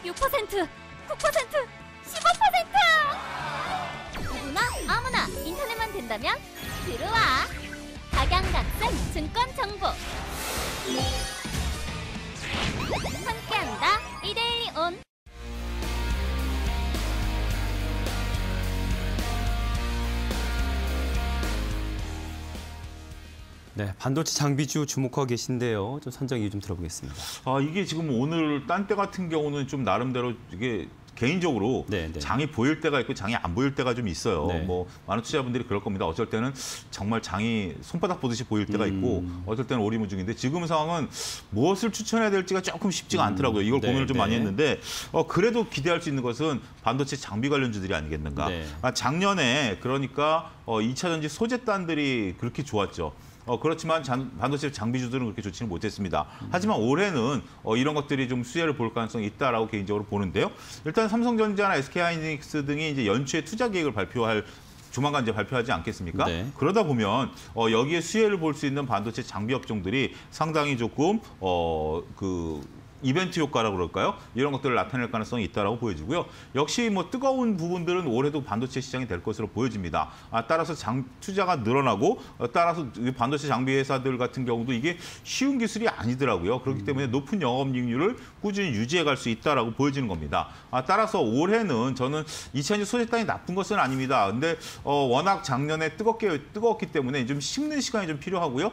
6%, 9%, 15%! 누구나 아무나 인터넷만 된다면 들어와! 각양각색 증권 정보 함께한다 1대1 온. 네, 반도체 장비주 주목하고 계신데요. 좀 선정 이유 좀 들어보겠습니다. 이게 지금 오늘 딴 때 같은 경우는 좀 나름대로 이게 개인적으로 장이 보일 때가 있고 장이 안 보일 때가 좀 있어요. 뭐 많은 투자자분들이 그럴 겁니다. 어쩔 때는 정말 장이 손바닥 보듯이 보일 때가 있고 어쩔 때는 오리무중인데 지금 상황은 무엇을 추천해야 될지가 조금 쉽지가 않더라고요. 이걸 고민을 좀 많이 했는데 그래도 기대할 수 있는 것은 반도체 장비 관련주들이 아니겠는가. 작년에 그러니까 2차 전지 소재단들이 그렇게 좋았죠. 그렇지만 반도체 장비주들은 그렇게 좋지는 못했습니다. 하지만 올해는 이런 것들이 좀 수혜를 볼 가능성이 있다라고 개인적으로 보는데요. 일단 삼성전자나 SK하이닉스 등이 이제 연초에 투자 계획을 조만간 이제 발표하지 않겠습니까? 그러다 보면 여기에 수혜를 볼 수 있는 반도체 장비 업종들이 상당히 조금 이벤트 효과라고 그럴까요? 이런 것들을 나타낼 가능성이 있다라고 보여지고요. 역시 뭐 뜨거운 부분들은 올해도 반도체 시장이 될 것으로 보여집니다. 따라서 투자가 늘어나고 따라서 반도체 장비 회사들 같은 경우도 이게 쉬운 기술이 아니더라고요. 그렇기 때문에 높은 영업이익률을 꾸준히 유지해 갈 수 있다라고 보여지는 겁니다. 따라서 올해는 저는 2차전지 소재단이 나쁜 것은 아닙니다. 근데 워낙 작년에 뜨겁기 때문에 좀 식는 시간이 좀 필요하고요.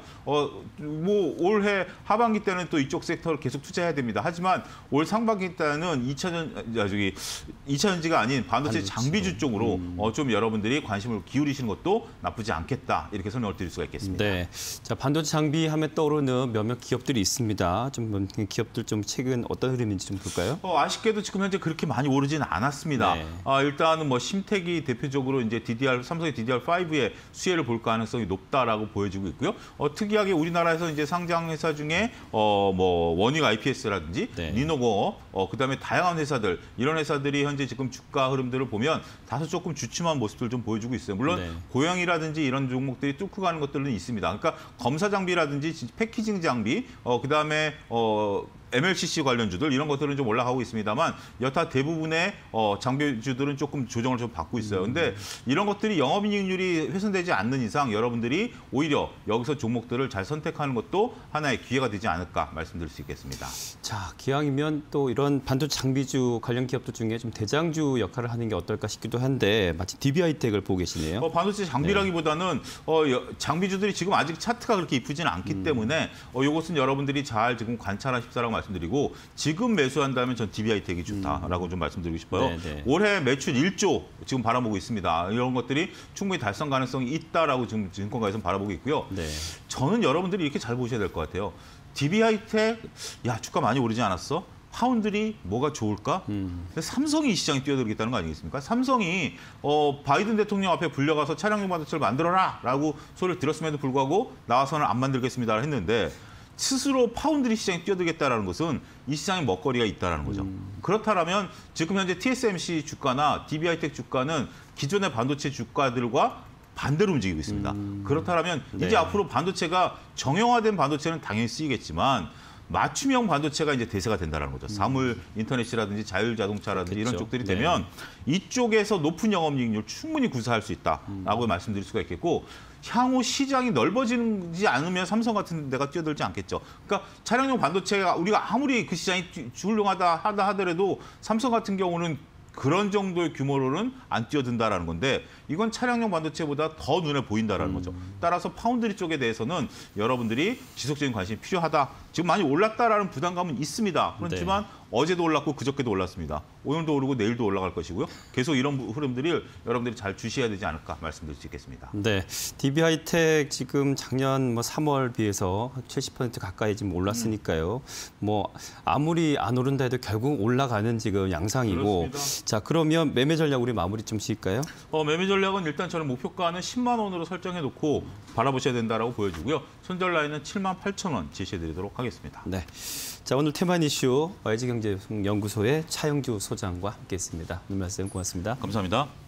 뭐 올해 하반기 때는 또 이쪽 섹터를 계속 투자해야 됩니다. 하지만 올 상반기 때는 2차전지가 아닌 반도체 장비주 쪽으로 좀 여러분들이 관심을 기울이시는 것도 나쁘지 않겠다. 이렇게 설명을 드릴 수가 있겠습니다. 네, 자 반도체 장비 하면 떠오르는 몇몇 기업들이 있습니다. 좀 기업들 좀 최근 어떤 흐름인지 좀 볼까요? 아쉽게도 지금 현재 그렇게 많이 오르지는 않았습니다. 일단은 뭐 심택이 대표적으로 이제 삼성의 DDR5의 수혜를 볼 가능성이 높다라고 보여지고 있고요. 특이하게 우리나라에서 이제 상장 회사 중에 뭐 원익 IPS라든지 니노공업, 그다음에 다양한 회사들 이런 회사들이 현재 지금 주가 흐름들을 보면 다소 조금 주춤한 모습들 좀 보여주고 있어요. 물론 고영이라든지 이런 종목들이 뚫고 가는 것들은 있습니다. 그러니까 검사 장비라든지 패키징 장비, 그다음에 MLCC 관련주들 이런 것들은 좀 올라가고 있습니다만 여타 대부분의 장비주들은 조금 조정을 좀 받고 있어요. 근데 이런 것들이 영업이익률이 훼손되지 않는 이상 여러분들이 오히려 여기서 종목들을 잘 선택하는 것도 하나의 기회가 되지 않을까 말씀드릴 수 있겠습니다. 자, 기왕이면 또 이런 반도체 장비주 관련 기업들 중에 좀 대장주 역할을 하는 게 어떨까 싶기도 한데 마치 DB하이텍을 보고 계시네요. 반도체 장비라기보다는 장비주들이 지금 아직 차트가 그렇게 이쁘지는 않기 때문에 이것은 여러분들이 잘 지금 관찰하십사라고 말씀드리고 지금 매수한다면 전 DB하이텍이 좋다라고 좀 말씀드리고 싶어요. 올해 매출 1조 지금 바라보고 있습니다. 이런 것들이 충분히 달성 가능성이 있다라고 지금 증권가에서는 바라보고 있고요. 저는 여러분들이 이렇게 잘 보셔야 될 것 같아요. DB하이텍, 야 주가 많이 오르지 않았어? 파운드리 뭐가 좋을까? 근데 삼성이 이 시장에 뛰어들겠다는 거 아니겠습니까? 삼성이 바이든 대통령 앞에 불려가서 차량용 반도체를 만들어라라고 소리를 들었음에도 불구하고 나와서는 안 만들겠습니다 했는데 스스로 파운드리 시장에 뛰어들겠다는 것은 이 시장에 먹거리가 있다는 거죠. 그렇다면 지금 현재 TSMC 주가나 DB하이텍 주가는 기존의 반도체 주가들과 반대로 움직이고 있습니다. 그렇다면 이제 앞으로 반도체가 정형화된 반도체는 당연히 쓰이겠지만 맞춤형 반도체가 이제 대세가 된다는 거죠. 사물 인터넷이라든지 자율자동차라든지 이런 쪽들이 되면 이쪽에서 높은 영업이익률 충분히 구사할 수 있다라고 말씀드릴 수가 있겠고 향후 시장이 넓어지지 않으면 삼성 같은 데가 뛰어들지 않겠죠. 그러니까 차량용 반도체가 우리가 아무리 그 시장이 훌륭하다 하더라도 삼성 같은 경우는 그런 정도의 규모로는 안 뛰어든다라는 건데 이건 차량용 반도체보다 더 눈에 보인다라는 거죠. 따라서 파운드리 쪽에 대해서는 여러분들이 지속적인 관심이 필요하다. 지금 많이 올랐다라는 부담감은 있습니다. 그렇지만 어제도 올랐고 그저께도 올랐습니다. 오늘도 오르고 내일도 올라갈 것이고요. 계속 이런 흐름들을 여러분들이 잘 주시해야 되지 않을까 말씀드릴 수 있겠습니다. 네, DB하이텍 지금 작년 3월 비해서 70% 가까이 지금 올랐으니까요. 뭐 아무리 안 오른다 해도 결국 올라가는 지금 양상이고. 그렇습니다. 자, 그러면 매매 전략 우리 마무리 좀 지을까요? 매매 전략은 일단 저는 목표가는 10만 원으로 설정해 놓고 바라보셔야 된다라고 보여지고요. 손절 라인은 78,000원 제시해 드리도록 하겠습니다. 네. 자, 오늘 테만 이슈 YG경제연구소의 차영주 소장과 함께했습니다. 오늘 말씀 고맙습니다. 감사합니다.